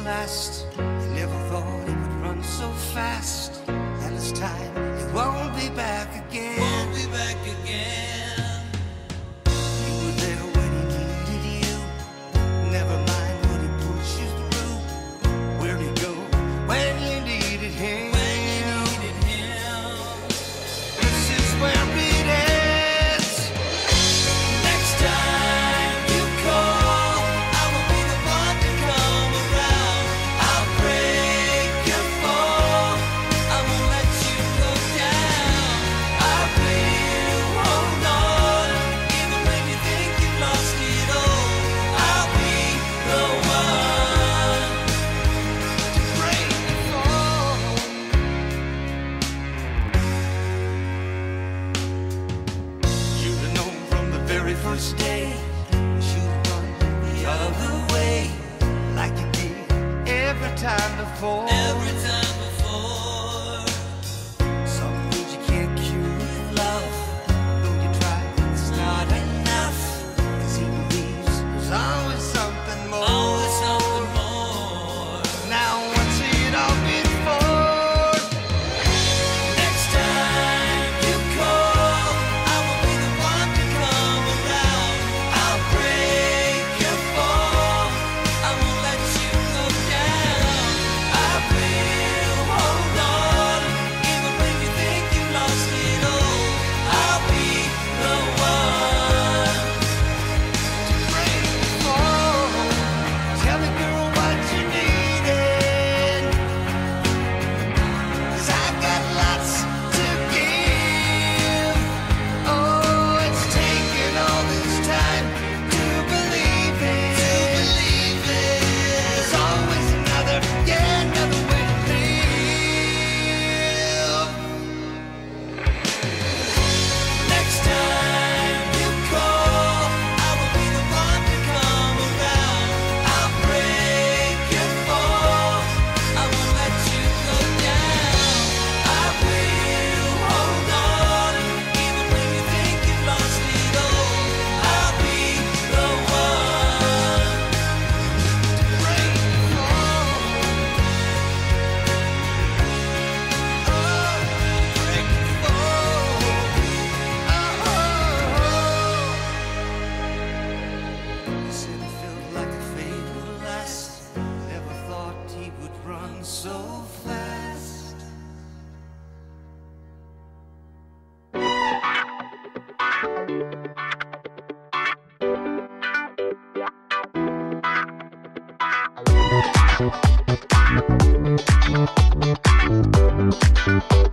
last. You never thought it would run so fast. And this time it won't be back again. Won't be back again. You were there when he needed you. Never mind what he puts you through. Where'd he go when you needed him? When you needed him. This is where it ends. Next time you call, I will be the one to come around. I'll break your fall. I won't let you go down. I will hold on, even when you think you've lost it all. I'll be the one To break the fall. You'd have known from the very first day you'd run the other way, like you did every time before. every time before. Some things you can't cure with love. Though you try, it's not enough. 'Cause he believes there's always something more. Always something more. Now what's it all been for? Next time you call, I will be the one to come around. I'll break your fall. I won't let you go down. I will hold on, even when you think you've lost it all. I'll be the one. Break the fall. Tell me, girl, what you needed. 'Cause I got lots to give. Oh, it's taken all this time to believe it. There's always another way to live. Next time you call, I will be the one to come around. I'll break your fall. I won't let you go down. I will hold on, even when you think you've lost it all. I'll be the one. Break the fall. Oh, break the fall. You said it felt like a fate would last. Never thought he would run so fast. Thank you.